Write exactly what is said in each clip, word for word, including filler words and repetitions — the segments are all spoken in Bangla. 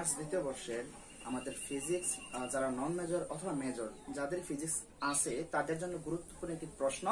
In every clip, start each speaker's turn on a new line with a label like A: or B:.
A: অনার্স দ্বিতীয় বর্ষের আমাদের ফিজিক্স যারা নন মেজর অথবা মেজর যাদের ফিজিক্স আছে তাদের জন্য গুরুত্বপূর্ণ একটি প্রশ্ন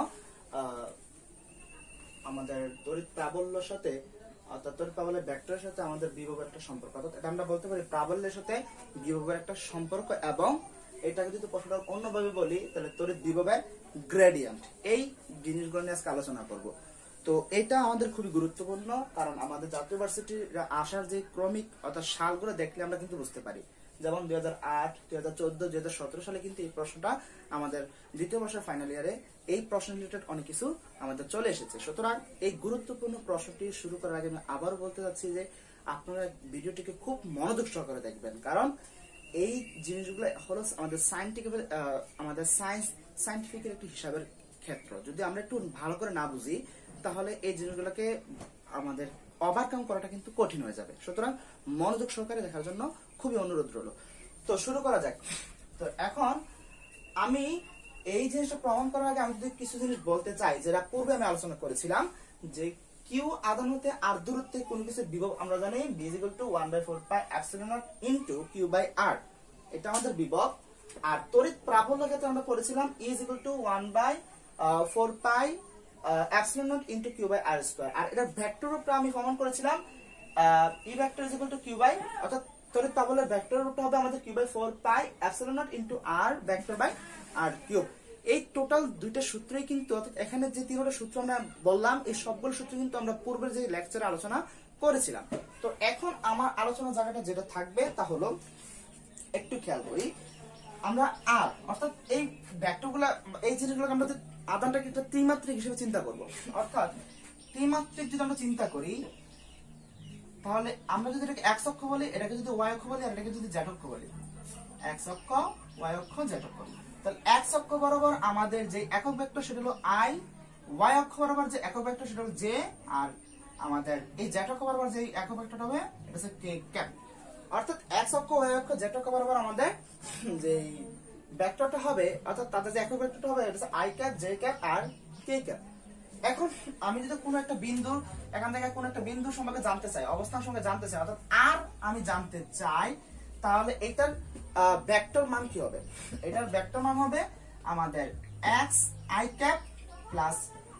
A: আমাদের তড়িৎ প্রাবল্যের সাথে অর্থাৎ তড়িৎ প্রাবল্যের ভেক্টরের সাথে আমাদের বিভবের একটা সম্পর্ক। অর্থাৎ এটা আমরা বলতে পারি প্রাবল্যের সাথে বিভবের একটা সম্পর্ক, এবং এটাকে যদি প্রশ্নটা অন্যভাবে বলি তাহলে তড়িৎ বিভবের গ্রেডিয়েন্ট। এই জিনিসগুলো নিয়ে আজকে আলোচনা করব। তো এটা আমাদের খুবই গুরুত্বপূর্ণ, কারণ আমাদের জাতীয় ভার্সিটির আসার যে ক্রমিক অর্থাৎ সালগুলো দেখলে আমরা কিন্তু বুঝতে পারি। যেমন দুই হাজার আট দুই হাজার চোদ্দ দুই হাজার সতেরো সালে কিন্তু এই প্রশ্নটা আমাদের দ্বিতীয় বর্ষের ফাইনাল ইয়ারে এই প্রশ্ন রিলেটেড অনেক কিছু আমাদের চলে এসেছে। সুতরাং এই গুরুত্বপূর্ণ প্রশ্নটি শুরু করার আগে আমি আবারও বলতে চাচ্ছি যে আপনারা ভিডিওটিকে খুব মনোযোগ সহকারে দেখবেন, কারণ এই জিনিসগুলো হলো আমাদের সায়েন্টিফিক আমাদের সায়েন্স সায়েন্টিফিকের একটি হিসাবের ক্ষেত্র। যদি আমরা একটু ভালো করে না বুঝি তাহলে এই জিনিসগুলোকে আমাদের ওভারকাম করাটা কিন্তু কঠিন হয়ে যাবে। সুতরাং মনোযোগ সহকারে দেখার জন্য খুবই অনুরোধ রইল। তো শুরু করা যাক। তো এখন আমি এই জিনিসটা প্রমাণ করার আগে আমি যদি কিছু জিনিস বলতে চাই, যেটা পূর্বে আমি আলোচনা করেছিলাম, যে কিউ আধান হতে আর দূরত্বে কোন কিছু বিভব আমরা জানি b is equal to one by four pi epsilon naught into q by r, এটা আমাদের বিভব। আর তড়িৎ প্রাবল্য ক্ষেত্রে আমরা পড়েছিলাম e is equal to one by four pi epsilon naught into q by r square। আর এটা ভেক্টর রূপে আমি প্রমাণ করেছিলাম e vector is equal to q by, অর্থাৎ তড়িৎ প্রাবল্যের ভেক্টর রূপটা হবে আমাদের q by four pi epsilon naught into r vector by r cube। এই টোটাল দুইটা সূত্রই কিন্তু, অর্থাৎ এখানে যে তিনটা সূত্র আমরা বললাম এই সবগুলো সূত্র কিন্তু আমরা পূর্বের যে লেকচারে আলোচনা করেছিলাম। তো এখন আমার আলোচনার জায়গাটা যেটা থাকবে তা হলো, একটু খেয়াল করি আমরা আর অর্থাৎ এই ভেক্টরগুলো এই জিনিসগুলোকে আমরা আধানটাকে একটা ত্রিমাত্রিক হিসেবে চিন্তা করব। অর্থাৎ ত্রিমাত্রিক যদি আমরা চিন্তা করি তাহলে আমরা যদি এটাকে এক্স অক্ষ বলি, এটাকে যদি ওয়াই অক্ষ বলি, আর এটাকে যদি জেড অক্ষ বলি, এক্স অক্ষ ওয়াই অক্ষ জেড অক্ষ, তাহলে এক্স অক্ষ বরাবর আমাদের যে একক ভেক্টর সেটা হলো আই, ওয়াই অক্ষ বরাবর যে একক ভেক্টর সেটা হলো জে, আর আমাদের এই জেড অক্ষ বরাবর যে একক ভেক্টরটা হবে এটা হচ্ছে কে ক্যাপ। অর্থাৎ এক্স অক্ষ ওয়াই অক্ষ জেড অক্ষ বরাবর আমাদের যে ভেক্টরটা হবে, অর্থাৎ তাদের যে একক ভেক্টরটা হবে এটা হচ্ছে আই ক্যাপ, জে ক্যাপ আর কে ক্যাপ। এখন আমি যদি কোনো একটা বিন্দুর এখান থেকে কোনো একটা বিন্দুর সম্পর্কে জানতে চাই, অবস্থান সম্পর্কে জানতে চাই, অর্থাৎ আর আমি জানতে চাই, তাহলে এটার ভেক্টর মান কি হবে? এটার ভেক্টর মান হবে আমাদের এক্স আই ক্যাপ প্লাস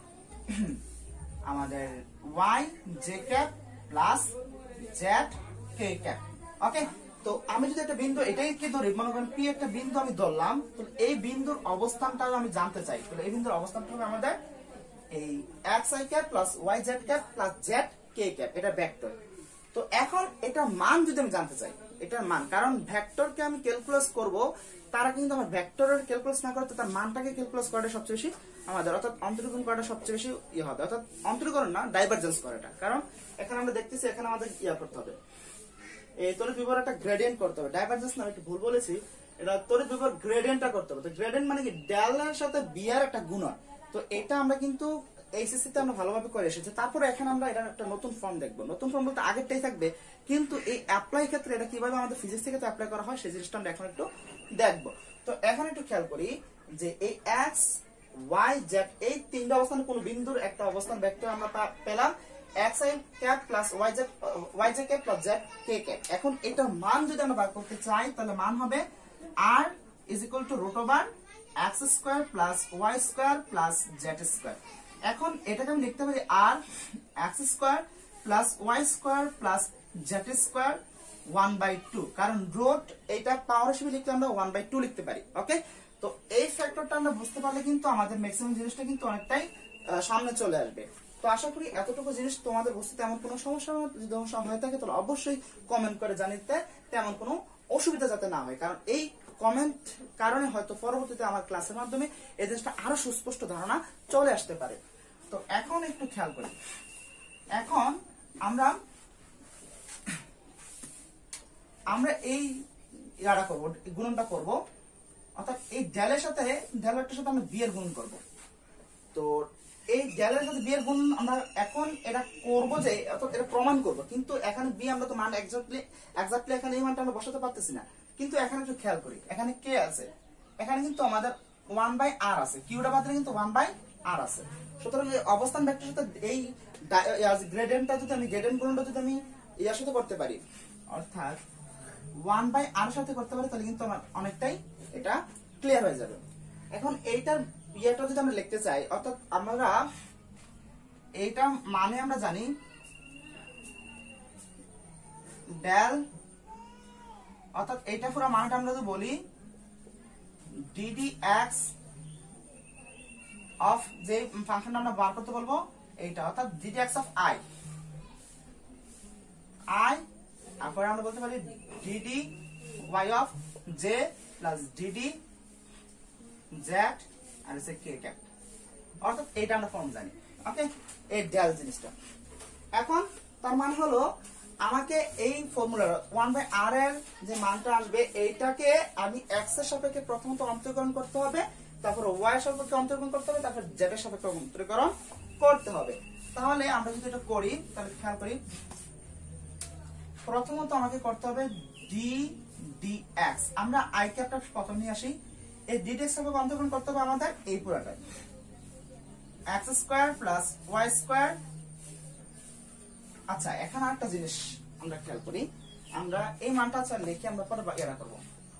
A: আমাদের Y J cap plus Z কে ক্যাপ। ওকে, তো আমি যদি একটা বিন্দু এটাই কি ধরি, মনে করেন পি একটা বিন্দু আমি ধরলাম, তো এই বিন্দুর অবস্থানটাও আমি জানতে চাই, তাহলে এই বিন্দুর অবস্থানটা হবে আমাদের এই X I cap plus Y Z cap plus Z K cap, এটা ভেক্টর। তো এখন এটার মান যদি আমি জানতে চাই, এটার মান, কারণ ভেক্টরকে আমি ক্যালকুলাস করব, তারা কিন্তু আমার ভেক্টরের ক্যালকুলাস না করতে তার মানটাকে ক্যালকুলাস করাটা সবচেয়ে বেশি আমাদের, অর্থাৎ অন্তরীকরণ করাটা সবচেয়ে বেশি ইয়ে হবে, অর্থাৎ অন্তরীকরণ না ডাইভারজেন্স করাটা। কারণ এখানে আমরা দেখতেছি এখানে আমাদের ইয়া করতে হবে, এই তড়িৎ বিভবের একটা গ্রেডিয়েন্ট করতে হবে, ডাইভারজেন্স না, একটু ভুল বলেছি, এটা তড়িৎ বিভবের গ্রেডিয়েন্টটা করতে হবে। তো গ্রেডিয়েন্ট মানে কি ডেল এর সাথে বি এর একটা গুণন। তো এটা আমরা কিন্তু এইচএসসি তে আমরা ভালোভাবে করে এসেছি। তারপরে এখানে আমরা এটা একটা নতুন ফর্ম দেখবো, নতুন ফর্ম বলতে আগেরটাই থাকবে, কিন্তু এই অ্যাপ্লাই ক্ষেত্রে এটা কিভাবে আমাদের ফিজিক্স থেকে অ্যাপ্লাই করা হয় সেই জিনিসটা আমরা এখন একটু দেখবো। তো এখন একটু খেয়াল করি যে এই এক্স ওয়াই জেড এই তিনটা অবস্থানে কোন বিন্দুর একটা অবস্থান ভেক্টর আমরা পেলাম X I cap plus Y Z Y J cap plus Z K cap. এখন এটার মান যদি আমরা বার করতে চাই তাহলে মান হবে r is equal to root over X square plus Y square plus Z square. এখন এটাকে আমি লিখতে পারি r X square plus Y square plus Z square one by two, কারণ রুট এটা পাওয়ার হিসেবে লিখতে আমরা ওয়ান বাই টু লিখতে পারি। ওকে, তো এই ফ্যাক্টরটা আমরা বুঝতে পারলে কিন্তু আমাদের ম্যাক্সিমাম জিনিসটা কিন্তু অনেকটাই সামনে চলে আসবে। তো আশা করি এতটুকু জিনিস তোমাদের বুঝতে তেমন কোনো সমস্যা যদি হয়ে থাকে তাহলে অবশ্যই কমেন্ট করে জানিতে, তেমন কোনো অসুবিধা যাতে না হয়, কারণ এই কমেন্ট কারণে হয়তো পরবর্তীতে আমার ক্লাসের মাধ্যমে এই জিনিসটা আরো সুস্পষ্ট ধারণা চলে আসতে পারে। তো এখন একটু খেয়াল করি, এখন আমরা আমরা এই ইয়াটা করবো, গুণনটা করব, অর্থাৎ এই ডেলের সাথে ডেলের সাথে আমরা বি এর গুণ করব। তো এই ডেলের সাথে বি এর গুণ আমরা এখন এটা করব যে অর্থাৎ এটা প্রমাণ করব, কিন্তু এখানে বি আমরা তো মান এক্স্যাক্টলি এক্স্যাক্টলি এখানে এই মানটা আমরা বসাতে পারতেছি না। কিন্তু এখানে একটু খেয়াল করি, এখানে কে আছে, এখানে কিন্তু আমাদের ওয়ান বাই আর আছে, কিউটা বাদ দিলে কিন্তু ওয়ান বাই আর আছে। সুতরাং এই অবস্থান ভেক্টরের সাথে এই গ্রেডিয়েন্টটা যদি আমি গ্রেডিয়েন্ট গুণনটা যদি আমি ইয়ার সাথে করতে পারি, অর্থাৎ ওয়ান বাই আর সাথে করতে পারি তাহলে কিন্তু আমার অনেকটাই এটা ক্লিয়ার হয়ে যাবে। এখন এইটার ইয়েটা যদি আমরা লিখতে চাই, অর্থাৎ আমরা এইটা মানে আমরা জানি ডেল, অর্থাৎ এইটা পুরো মানটা আমরা যদি বলি ডিডি এক্স অফ যে ফাংশনটা আমরা বার করতে বলবো এইটা, অর্থাৎ d d X of I I তারপরে আমরা বলতে পারি d d Y of J plus d d Z আর হচ্ছে কে ক্যাপ, অর্থাৎ এইটা আমরা ফর্ম জানি। ওকে, এই ডেল জিনিসটা। এখন তার মানে হলো আমাকে এই ফর্মুলার ওয়ান বাই আর এর যে মানটা আসবে এইটাকে আমি এক্স এর সাপেক্ষে প্রথমত অন্তরীকরণ করতে হবে, তারপর ওয়াই এর সাপেক্ষে অন্তরীকরণ করতে হবে, তারপর জেড এর সাপেক্ষে অন্তরীকরণ করতে হবে। তাহলে আমরা যদি এটা করি তাহলে খেয়াল করি, প্রথমত আমাকে করতে হবে ডি ডি এক্স, আমরা আই ক্যাপটা প্রথম নিয়ে আসি, এই ডি ডি এক্স সাপেক্ষে অন্তরীকরণ করতে হবে আমাদের এই পুরাটা X square plus Y square. আচ্ছা, এখন আরেকটা জিনিস আমরা খেয়াল করি, আমরা এই মানটা আচ্ছা লিখে আমরা পরে এরা করব,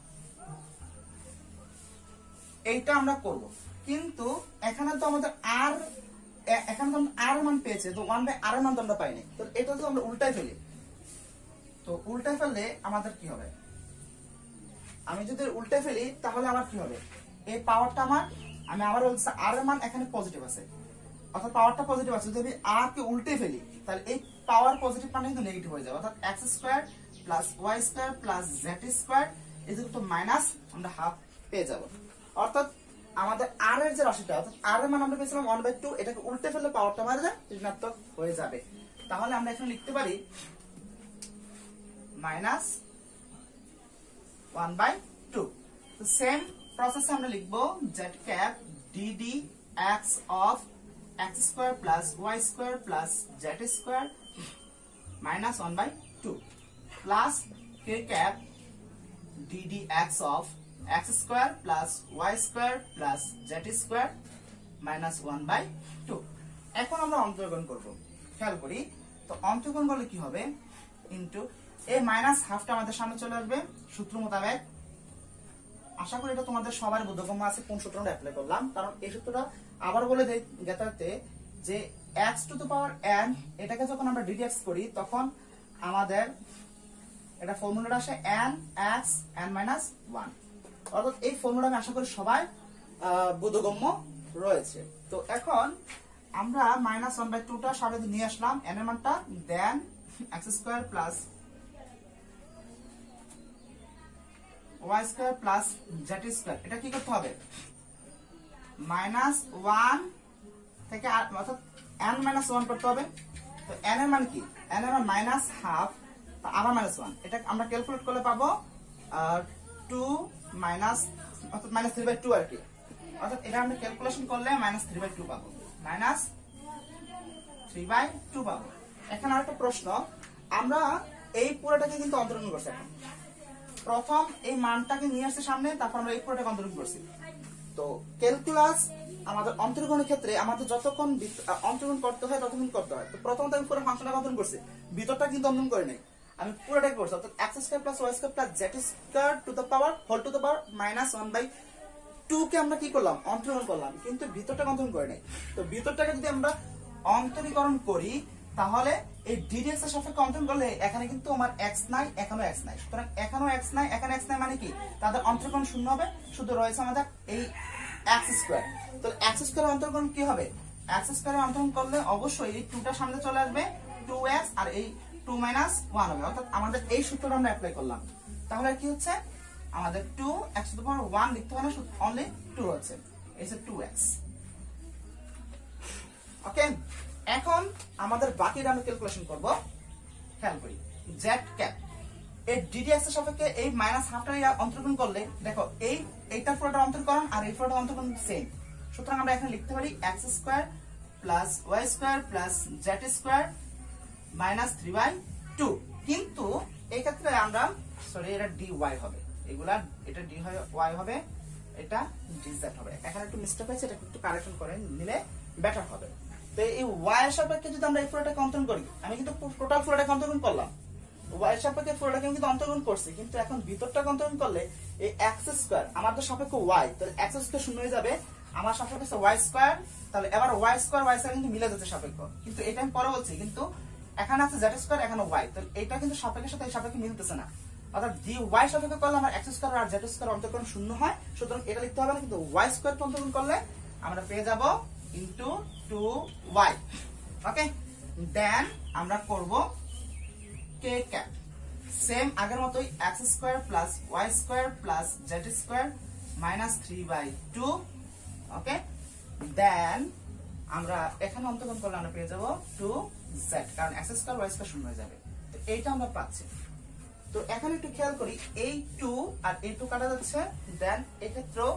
A: এইটা আমরা করব, কিন্তু এখানে তো আমাদের আর এখানে তো আর মান পেয়েছে, তো ওয়ান বাই আর এর মান তো আমরা পাইনি, তো এটা তো আমরা উল্টাই ফেলি, তো উল্টাই ফেললে আমাদের কি হবে, আমি যদি উল্টে ফেলি তাহলে আমার কি হবে, এই পাওয়ারটা আমার আমি আবার বলছি আর এর মান এখানে পজিটিভ আছে, অর্থাৎ পাওয়ারটা পজিটিভ আছে, যদি আর কে উল্টে ফেলি তাহলে এই পাওয়ার পজিটিভ মানটা কিন্তু নেগেটিভ হয়ে যাবে, অর্থাৎ x square plus Y square plus Z square is equal to minus আমরা হাফ পেয়ে যাব। অর্থাৎ আমাদের আর এর যে রাশিটা, অর্থাৎ আর এর মান আমরা পেয়েছিলাম ওয়ান বাই টু, এটাকে উল্টে ফেললে পাওয়ারটা মারা যায় ঋণাত্মক হয়ে যাবে। তাহলে আমরা এখানে লিখতে পারি মাইনাস ওয়ান বাই টু। তো সেম প্রসেসে আমরা লিখবো Z cap d d X of X square plus Y square plus Z square minus one by two plus K cap d d X of X square plus Y square plus Z square minus one by two. এখন আমরা অন্তরীকরণ করবো, খেয়াল করি, তো অন্তরীকরণ করলে কি হবে, ইন্টু এই মাইনাস হাফটা আমাদের সামনে চলে আসবে সূত্র মোতাবেক। আশা করি এটা তোমাদের সবার বোধগম্য আছে কোন সূত্রটা অ্যাপ্লাই করলাম, কারণ এই সূত্রটা আবার বলে দেই গেতাতে যে x to the power n এটাকে যখন আমরা ডিডি(x) করি তখন আমাদের এটা ফর্মুলাটা আসে n x n minus one, অর্থাৎ এই ফর্মুলা আমি আশা করি সবাই বোধগম্য রয়েছে। তো এখন আমরা মাইনাস ওয়ান বাই টু টা সামনে নিয়ে আসলাম, n এর মানটা, then x square plus Y square plus Z square, এটা কি করতে হবে, মাইনাস ওয়ান থেকে অর্থাৎ n মাইনাস ওয়ান করতে হবে। তো n এর মান কি, n এর মান মাইনাস হাফ, আবার মাইনাস ওয়ান, এটা আমরা ক্যালকুলেট করলে পাবো টু মাইনাস অর্থাৎ মাইনাস থ্রি বাই টু আর কি, অর্থাৎ এটা আমরা ক্যালকুলেশন করলে মাইনাস থ্রি বাই টু পাবো, মাইনাস থ্রি বাই টু পাবো। এখন আর একটা প্রশ্ন, আমরা এই পুরোটাকে কিন্তু অন্তরীকরণ করছি, এখন প্রথম এই মানটাকে নিয়ে আসছে সামনে, তারপর আমরা এই পুরোটাকে অন্তরীকরণ করছি। তো ক্যালকুলাস আমাদের অন্তরীকরণের ক্ষেত্রে আমাদের যতক্ষণ অন্তরীকরণ করতে হয় ততক্ষণ করতে হয়। তো প্রথমত আমি পুরো ফাংশনটাকে অন্তরীকরণ করছি, ভিতরটা কিন্তু অন্তরীকরণ করি নাই, আমি পুরোটাকে করছি, অর্থাৎ x square plus Y square plus Z square to the power whole to the power minus one by two কে আমরা কি করলাম, অন্তরীকরণ করলাম, কিন্তু ভিতরটাকে অন্তরীকরণ করি নাই। তো ভিতরটাকে যদি আমরা অন্তরীকরণ করি তাহলে এই ডিডি(x) এর সাপেক্ষে অন্তরীকরণ করলে এখানে কিন্তু আমার x নাই, এখানেও x নাই, সুতরাং এখানেও x নাই, এখানে x নাই, মানে কি তাদের অন্তরীকরণ শূন্য হবে, শুধু রয়েছে আমাদের এই এক্স স্কয়ার। তো এক্স স্কয়ারের অন্তরীকরণ কি হবে, এক্স স্কয়ারের অন্তরীকরণ করলে অবশ্যই এই টু টা সামনে চলে আসবে, টু এক্স আর এই টু মাইনাস ওয়ান হবে, অর্থাৎ আমাদের এই সূত্রটা আমরা অ্যাপ্লাই করলাম। তাহলে কি হচ্ছে, আমাদের two x to the power one লিখতে হয় না, অনলি টু হচ্ছে, এই যে টু এক্স। ওকে, এখন আমাদের বাকিটা আমরা ক্যালকুলেশন করব, খেয়াল করি জেড ক্যাপ এই ডিডি(x) এর সাপেক্ষে এই মাইনাস হাফটা অন্তরীকরণ করলে দেখো এই এইটার পুরোটা অন্তরীকরণ আর এই পুরোটা অন্তরীকরণ সেম, সুতরাং আমরা এখানে লিখতে পারি x square plus Y square plus Z square minus three by two. কিন্তু এই ক্ষেত্রে আমরা সরি এটা ডি ওয়াই হবে, এগুলা এটা ডি ওয়াই হবে, এটা ডি জেড হবে, এখানে একটু মিস্টেক হয়েছে, এটা একটু কারেকশন করে নিলে বেটার হবে। তো এই ওয়াই এর সাপেক্ষে যদি আমরা এই পুরোটাকে অন্তরীকরণ করি, আমি কিন্তু টোটাল পুরোটাকে অন্তরীকরণ করলাম, ওয়াই সাপেক্ষে পুরোটাকে কিন্তু অন্তর্গণ করছি, কিন্তু এখন ভিতরটাকে অন্তর্গণ করলে এই এক্স স্কোয়ার আমাদের সাপেক্ষ ওয়াই, তাহলে এক্স স্কোয়ার শূন্য হয়ে যাবে, আমার সাপেক্ষ হচ্ছে ওয়াই স্কোয়ার, তাহলে এবার ওয়াই স্কোয়ার ওয়াই স্কোয়ার কিন্তু মিলে যাচ্ছে সাপেক্ষ, কিন্তু এটা আমি পরে বলছি, কিন্তু এখানে আছে জেড স্কোয়ার এখানে ওয়াই, তাহলে এটা কিন্তু সাপেক্ষের সাথে এই সাপেক্ষে মিলতেছে না, অর্থাৎ ডি ওয়াই সাপেক্ষে করলে আমার এক্স স্কোয়ার আর জেড স্কোয়ার অন্তর্গণ শূন্য হয়, সুতরাং এটা লিখতে হবে না, কিন্তু ওয়াই স্কোয়ার অন্তর্গণ করলে আমরা পেয়ে যাব into two y. Okay, then আমরা করব কে ক্যাপ, সেম আগের মতোই x square plus Y square plus Z square minus three by two. Okay, then আমরা এখানে অন্তর্গণ করলে আমরা পেয়ে যাব টু জেড, কারণ এক্স স্কোয়ার ওয়াই স্কোয়ার শূন্য হয়ে যাবে, তো এইটা আমরা পাচ্ছি। তো এখন একটু খেয়াল করি, এই টু আর এই টু কাটা যাচ্ছে, দেন এক্ষেত্রেও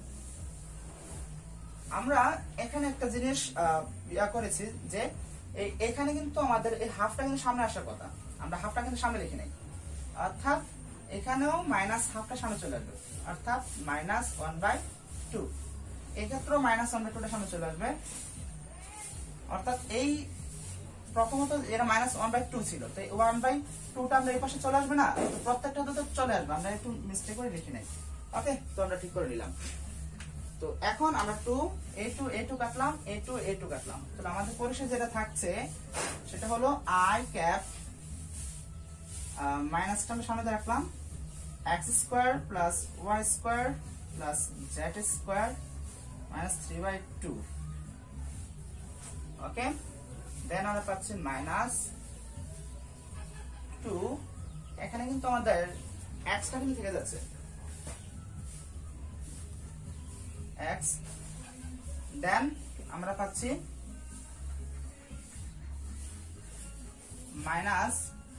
A: আমরা এখানে একটা জিনিস ইয়া করেছি যে এখানে কিন্তু আমাদের এই হাফটা কিন্তু সামনে আসার কথা, আমরা হাফটা কিন্তু সামনে লিখি নাই, অর্থাৎ এখানেও মাইনাস হাফটা সামনে চলে আসবে, অর্থাৎ মাইনাস ওয়ান বাই টু, এক্ষেত্রেও মাইনাস ওয়ান বাই টুটা সামনে চলে আসবে, অর্থাৎ এই প্রথমত এটা মাইনাস ওয়ান বাই টু ছিল, তো ওয়ান বাই টুটা আমরা এই পাশে চলে আসবে না, প্রত্যেকটা তো চলে আসবে, আমরা একটু মিস্টেক করে লিখি নাই। ওকে, তো আমরা ঠিক করে নিলাম। তো এখন আমরা two a two a two কাটলাম, এ টু এ টু কাটলাম, তাহলে আমাদের পরিশেষে যেটা থাকছে সেটা হলো আই ক্যাপ মাইনাসটা আমি সামনে রাখলাম, x square plus Y square plus Z square minus three by two. Okay, then আমরা পাচ্ছি মাইনাস টু, এখানে কিন্তু আমাদের এক্সটা কিন্তু থেকে যাচ্ছে, x, দেন আমরা পাচ্ছি মাইনাস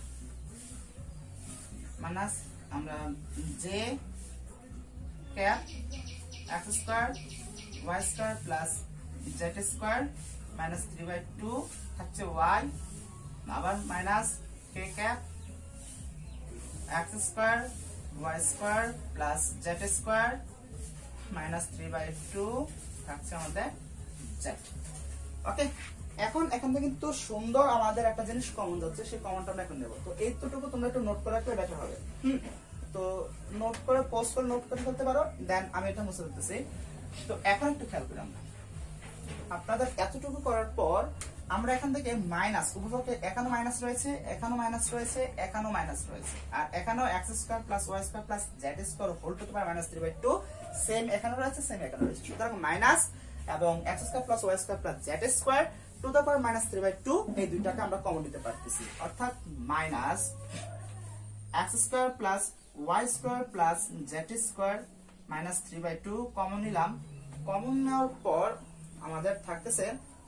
A: মাইনাস আমরা j cap x square y square plus Z square minus three by two থাকছে ওয়াই, আবার minus k cap x square y square plus Z square minus three by two থাকছে আমাদের জেড। ওকে, এখন এখান থেকে কিন্তু সুন্দর আমাদের একটা জিনিস কমন যাচ্ছে, সেই কমনটা আমরা এখন নেব। তো এইটুকু তোমরা একটু নোট করে রাখলে বেটার হবে। হুম, তো নোট করে পোস্ট করে নোট করে ফেলতে পারো, দেন আমি এটা মুছে দিতেছি। তো এখন একটু খেয়াল করি আমরা, আপনাদের এতটুকু করার পর আমরা এখান থেকে মাইনাস উপভোগে এখানে মাইনাস রয়েছে, এখানেও মাইনাস রয়েছে, এখানেও মাইনাস রয়েছে, আর এখানেও x square plus Y square plus Z square whole to the power minus three by two same এখানে রয়েছে, সেম এখানে রয়েছে, সুতরাং মাইনাস এবং x square plus Y square plus Z square to the power minus three by two, এই দুইটাকে আমরা কমন নিতে পারতেছি, অর্থাৎ minus x square plus Y square plus Z square minus three by two common নিলাম। কমন নেওয়ার পর আমাদের থাকতেছে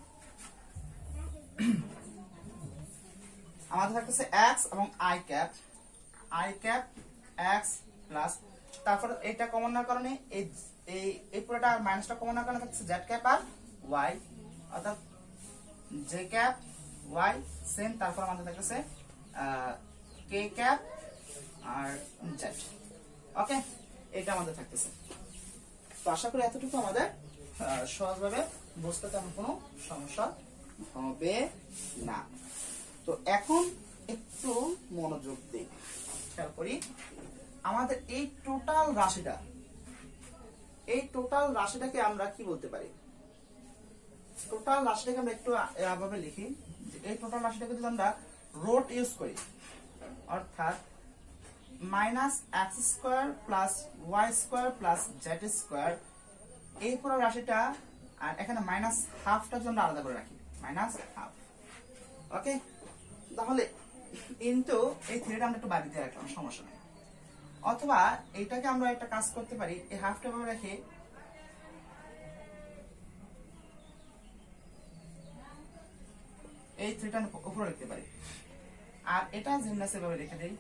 A: আমাদের থাকতেছে x এবং i cap, i cap x plus, তারপর এটা কমন না কারণে এই এই এই পুরোটা মাইনাসটা কমন না কারণে থাকছে z ক্যাপ আর y, অর্থাৎ j ক্যাপ y সেম, তারপর আমাদের থাকতেছে k ক্যাপ আর z। ওকে, এটা আমাদের থাকতেছে। তো আশা করি এতটুকু আমাদের সহজভাবে বুঝতে তেমন কোনো সমস্যা হবে না। তো এখন একটু মনোযোগ দিই, খেয়াল করি আমাদের এই টোটাল রাশিটা, এই টোটাল রাশিটাকে আমরা কি বলতে পারি? টোটাল রাশিটাকে আমরা একটু এভাবে লিখি, এই টোটাল রাশিটাকে যদি আমরা রুট ইউজ করি, অর্থাৎ minus x square plus Y square plus Z square, এই পুরো রাশিটা, আর এখানে মাইনাস হাফটা যদি আমরা আলাদা করে রাখি, মাইনাস হাফ। ওকে, তাহলে ইনটু এই থ্রিটা আমরা একটু বাদ দিয়ে রাখলাম, সমস্যা নেই। অথবা এইটাকে আমরা একটা কাজ করতে পারি, এই হাফটা ভাবে রেখে এই থ্রিটা উপরে লিখতে পারি, আর এটা জিমনাসে ভাবে রেখে দেই।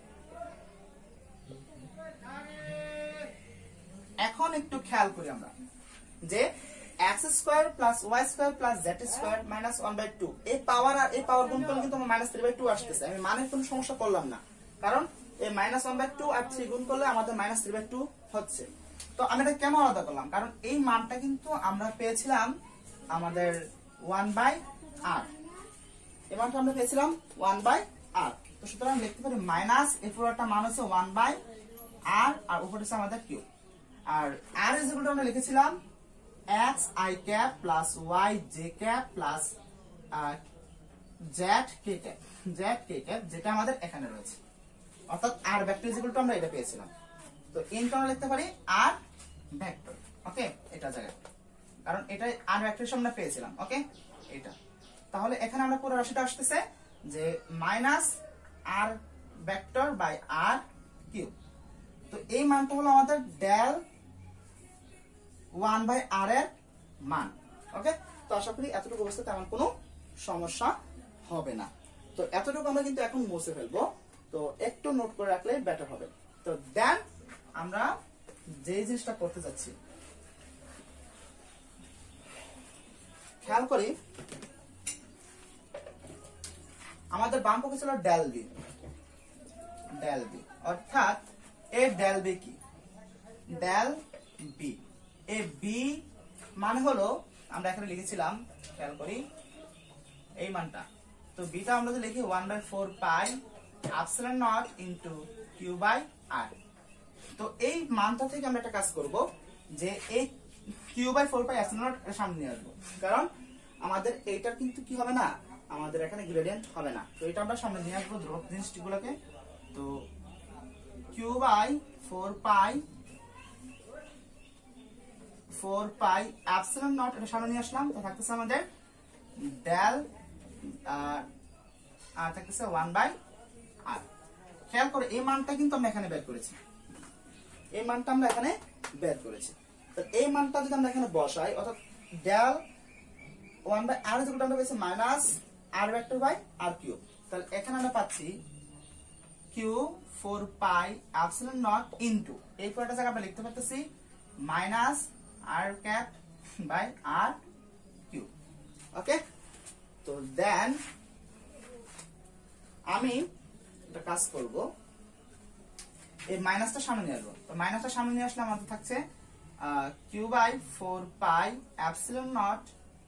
A: এখন একটু খেয়াল করি আমরা যে x square plus Y square plus Z square minus one by two, এই পাওয়ার আর এই পাওয়ার গুণ করলে কিন্তু আমার মাইনাস থ্রি বাই টু আসতেছে। আমি মানের কোনো সমস্যা করলাম না, কারণ এই মাইনাস ওয়ান বাই টু আর থ্রি গুণ করলে আমাদের মাইনাস থ্রি বাই টু হচ্ছে। তো আমি এটা কেন আলাদা করলাম? কারণ এই মানটা কিন্তু আমরা পেয়েছিলাম আমাদের ওয়ান বাই আর, এই মানটা আমরা পেয়েছিলাম ওয়ান বাই আর। তো সুতরাং লিখতে পারি মাইনাস এই পুরোটা মান হচ্ছে ওয়ান বাই আর আর উপরে হচ্ছে আমাদের কিউ। আর আর ইজ ইকুয়াল টু আমরা লিখেছিলাম x I cap plus y J cap plus Z K cap z K cap যেটা আমাদের এখানে রয়েছে, অর্থাৎ r vector is equal to আমরা এটা পেয়েছিলাম। তো ইনটু আমরা লিখতে পারি আর ভেক্টর, ওকে, এটা জায়গায়, কারণ এটা আর ভেক্টর আমরা পেয়েছিলাম, ওকে এটা। তাহলে এখানে আমরা পুরো রাশিটা আসতেছে যে minus r vector by r cube. তো এই মানটা হলো আমাদের ডেল ওয়ান বাই আর এর মান, ওকে। তো আশা করি এতটুকু অবস্থাতে তেমন কোনো সমস্যা হবে না। তো এতটুকু আমরা কিন্তু এখন মুছে ফেলবো, তো একটু নোট করে রাখলে বেটার হবে। তো দেন আমরা যে জিনিসটা করতে যাচ্ছি, খেয়াল করি আমাদের বাম পক্ষে ছিল ডেল বি, ডেল বি অর্থাৎ এ ডেল বি কি, ডেল বি। এ বি মানে হলো আমরা এখানে লিখেছিলাম, খেয়াল করি এই মানটা, তো বিটা আমরা যদি লিখি one by four pi epsilon naught into q by r. তো এই মানটা থেকে আমরা একটা কাজ করব যে এই q by four pi epsilon naught এর সামনে নিয়ে আসবো, কারণ আমাদের এইটার কিন্তু কি হবে না, আমাদের এখানে গ্রেডিয়েন্ট হবে না। তো এটা আমরা সামনে নিয়ে আসবো ধ্রুবক জিনিসগুলোকে। তো q by four pi four pi epsilon naught এটা সামনে নিয়ে আসলাম। তো থাকতেছে আমাদের ডেল আর থাকতেছে ওয়ান বাই আর। খেয়াল করে এই মানটা কিন্তু আমরা এখানে বের করেছি, এই মানটা আমরা এখানে বের করেছি। তো এই মানটা যদি আমরা এখানে বসাই, অর্থাৎ ডেল ওয়ান বাই আর যেটা আমরা পেয়েছি minus r vector by r cube, তাহলে এখানে আমরা পাচ্ছি q four pi epsilon naught into এই পুরোটা জায়গা আমরা লিখতে পারতেছি minus r cap by r cube, okay. তো দেন আমি একটা কাজ করব, এই মাইনাসটা সামনে নিয়ে আসবো। তো মাইনাসটা সামনে নিয়ে আসলে আমাদের থাকছে q by four pi epsilon naught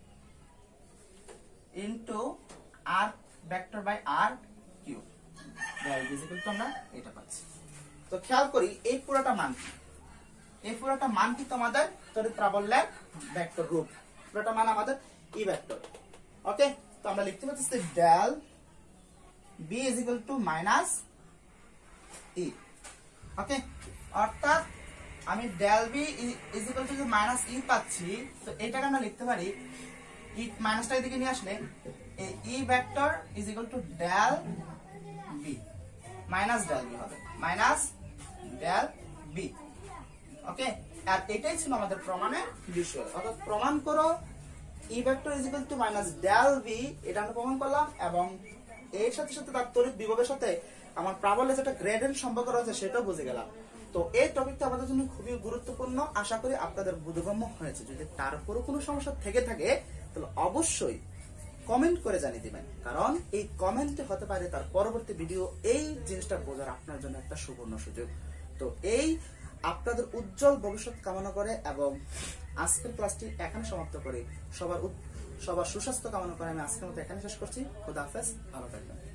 A: into r vector by r cube, তো আমরা এটা পাচ্ছি। তো খেয়াল করি এই পুরোটা মান কি, এই পুরোটা মান কি তোমাদের তড়িৎ প্রাবল্যের ভেক্টর রূপ, পুরোটা মান আমাদের ই ভেক্টর, ওকে। তো আমরা লিখতে পাচ্ছি del b is equal to minus e, okay. অর্থাৎ আমি del b is equal to minus e পাচ্ছি, তো এটাকে আমরা লিখতে পারি ই মাইনাসটা এদিকে নিয়ে আসলে এই e vector is equal to del b minus del b হবে, মাইনাস ডেল বি, ওকে। আর এটাই ছিল আমাদের প্রমাণের বিষয়, অর্থাৎ প্রমাণ করো e vector is equal to minus del b, এটা আমরা প্রমাণ করলাম। এবং এর সাথে সাথে তার তড়িৎ বিভবের সাথে আমার প্রাবল্যের যেটা গ্রেডিয়েন্ট সম্পর্ক রয়েছে সেটাও বুঝে গেলাম। তো এই টপিকটা আমাদের জন্য খুবই গুরুত্বপূর্ণ, আশা করি আপনাদের বোধগম্য হয়েছে। যদি তারপরও কোনো সমস্যা থেকে থাকে তাহলে অবশ্যই কমেন্ট করে জানিয়ে দিবেন, কারণ এই কমেন্টে হতে পারে তার পরবর্তী ভিডিও এই জিনিসটা বোঝার আপনার জন্য একটা সুবর্ণ সুযোগ। তো এই আপনাদের উজ্জ্বল ভবিষ্যৎ কামনা করে এবং আজকের ক্লাসটি এখানে সমাপ্ত করে সবার সবার সুস্বাস্থ্য কামনা করে আমি আজকের মতো এখানে শেষ করছি। খোদা হাফেজ, ভালো থাকবেন।